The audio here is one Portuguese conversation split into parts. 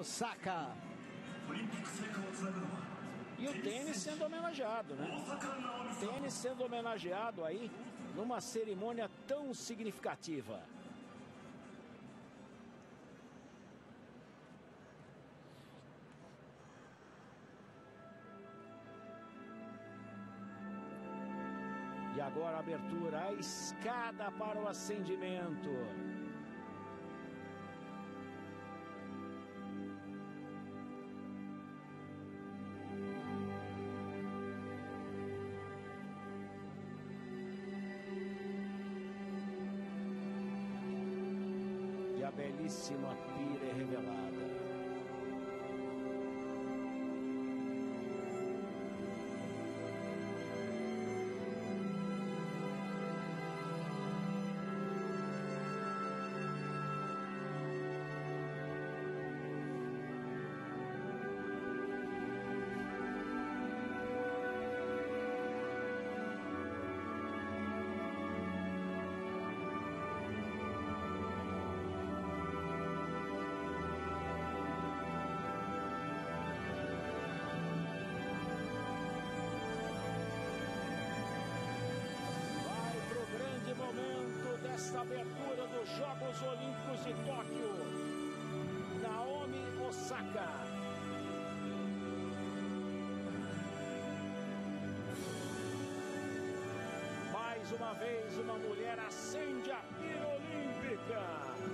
Osaka. E o tênis sendo homenageado, né? O tênis sendo homenageado aí numa cerimônia tão significativa. E agora a abertura, a escada para o acendimento. E a belíssima pira é revelada. Momento desta abertura dos Jogos Olímpicos de Tóquio, Naomi Osaka. Mais uma vez uma mulher acende a pira olímpica.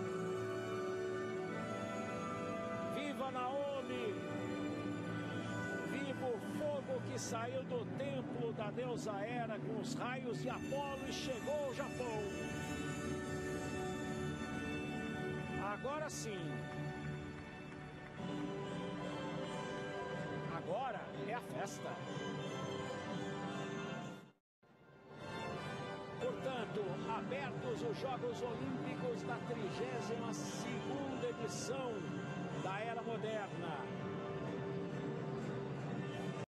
Viva Naomi! Viva o fogo que saiu do templo da deusa Hera com os raios de Apolo e chegou ao Japão. Agora sim. Agora é a festa. Portanto, abertos os Jogos Olímpicos da 32ª edição da Era Moderna.